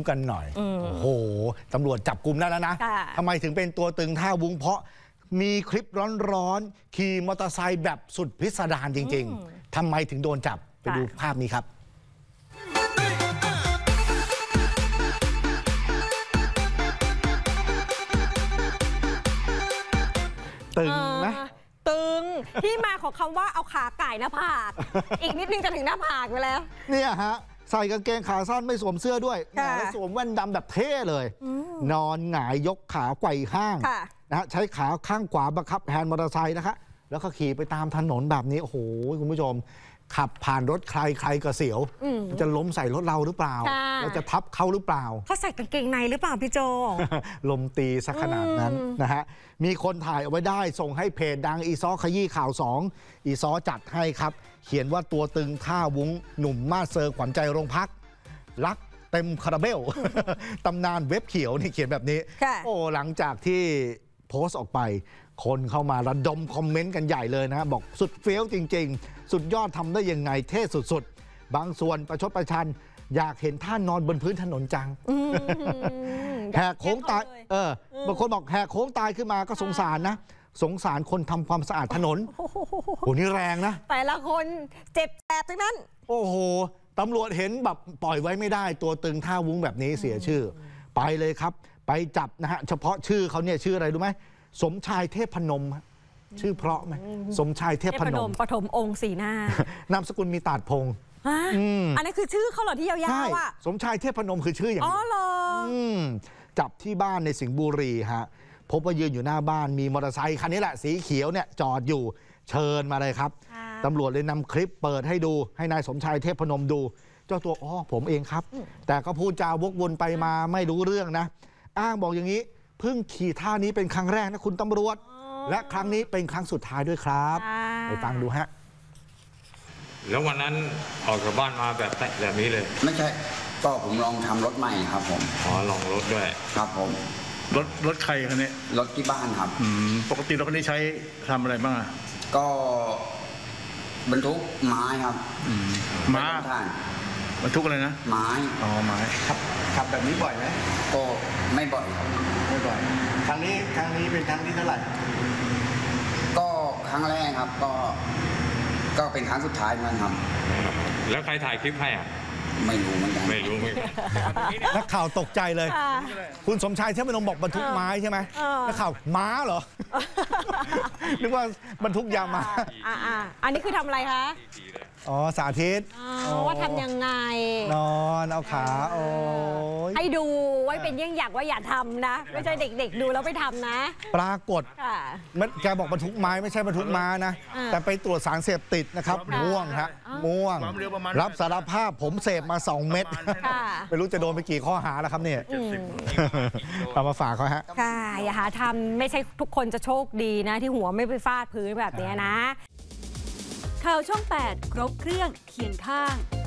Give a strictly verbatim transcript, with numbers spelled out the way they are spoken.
กันหน่อยโอ้โหตำรวจจับกุมได้แล้วนะทำไมถึงเป็นตัวตึงท่าวุ้งเพราะมีคลิปร้อนๆขี่มอเตอร์ไซค์แบบสุดพิสดารจริงๆทำไมถึงโดนจับไปดูภาพนี้ครับตึงไหมตึงที่มาของคำว่าเอาขาไก่หน้าผากอีกนิดนึงจะถึงหน้าผากไปแล้วเนี่ยฮะใส่กางเกงขาสั้นไม่สวมเสื้อด้วยแล้วสวมแว่นดำแบบเท่เลยนอนหงายยกขาไกวห้างนะฮะใช้ขาข้างขวาบังคับแฮนด์มอเตอร์ไซค์นะคะแล้วก็ขี่ไปตามถนนแบบนี้โอ้โหคุณผู้ชมขับผ่านรถใครใครก็เสียวจะล้มใส่รถเราหรือเปล่าเราจะทับเขาหรือเปล่าเขาใส่กางเกงในหรือเปล่าพี่โจลมตีซะขนาดนั้นนะฮะมีคนถ่ายเอาไว้ได้ส่งให้เพจดังอีซ้อขยี้ข่าวสองอีซ้อจัดให้ครับเขียนว่าตัวตึงท่าวุ้งหนุ่มมาเซอร์ขวัญใจโรงพักรักเต็มคาราเบลตำนานเว็บเขียวนี่เขียนแบบนี้โอ้หลังจากที่โพสต์ออกไปคนเข้ามาระดมคอมเมนต์กันใหญ่เลยนะบอกสุดเฟี้ยวจริงๆสุดยอดทำได้ยังไงเท่สุดๆบางส่วนประชดประชันอยากเห็นท่านนอนบนพื้นถนนจังแหกโค้งตายเออบางคนบอกแหกโค้งตายขึ้นมาก็สงสารนะสงสารคนทำความสะอาดถนนโอ้นี่แรงนะแต่ละคนเจ็บแสบทั้งนั้นโอ้โหตำรวจเห็นแบบปล่อยไว้ไม่ได้ตัวตึงท่าวุ้งแบบนี้เสียชื่อไปเลยครับไปจับนะฮะเฉพาะชื่อเขาเนี่ยชื่ออะไรรู้ไหมสมชายเทพพนมชื่อเพราะไหมสมชายเทพพนมปฐมองค์สีหน้านามสกุลมีตาดพงอันนี้คือชื่อเขาเหรอที่ยาวๆอ่ะสมชายเทพพนมคือชื่ออย่างนี้อ๋อเหรอจับที่บ้านในสิงห์บุรีฮะพบว่ายืนอยู่หน้าบ้านมีมอเตอร์ไซค์คันนี้แหละสีเขียวเนี่ยจอดอยู่เชิญมาเลยครับตำรวจเลยนำคลิปเปิดให้ดูให้นายสมชายเทพพนมดูเจ้าตัวอ๋อผมเองครับแต่ก็พูดจาวกวนไปมาไม่รู้เรื่องนะอ้างบอกอย่างนี้เพิ่งขี่ท่านี้เป็นครั้งแรกนะคุณตำรวจและครั้งนี้เป็นครั้งสุดท้ายด้วยครับไปฟังดูฮะแล้ววันนั้นออกจากบ้านมาแบบแบบนี้เลยไม่ใช่ก็ผมลองทำรถใหม่ครับผมอ๋อลองรถด้วยครับผมรถรถใครคันนี้รถที่บ้านครับปกติรถคันนี้ใช้ทำอะไรบ้างอ่ะก็บรรทุกไม้ครับม้าบรรทุกอะไรนะไม้อ๋อไม้ขับขับแบบนี้บ่อยไหมก็ไม่บ่อยครับไม่บ่อยครั้งนี้ครั้งนี้เป็นครั้งที่เท่าไหร่ก็ครั้งแรกครับก็ก็เป็นครั้งสุดท้ายเหมือนกันครับแล้วใครถ่ายคลิปให้อ่ะไม่รู้เหมือนกันไม่รู้เหมือนกันนักข่าวตกใจเลยคุณสมชายเทพพนมบอกบรรทุกไม้ใช่ไหมนักข่าวม้าเหรอนึกว่าบรรทุกยามาอันนี้คือทำอะไรคะอ๋อสาธิตว่าทำยังไงนอนเอาขาโอ้ยให้ดูไว้เป็นเยี่ยงอย่างว่าอย่าทำนะไม่ใช่เด็กๆดูแล้วไม่ทำนะปรากฏมันแกบอกบรรทุกไม้ไม่ใช่บรรทุกม้านะแต่ไปตรวจสารเสพติดนะครับม่วงฮะม่วงรับสารภาพผมเสพมาสองเม็ดไม่รู้จะโดนไปกี่ข้อหาแล้วครับเนี่ยเอามาฝากเขาฮะค่ะอย่าหาทำไม่ใช่ทุกคนจะโชคดีนะที่หัวไม่ไปฟาดพื้นแบบนี้นะข่าวช่องแปดครบเครื่องเคียงข้าง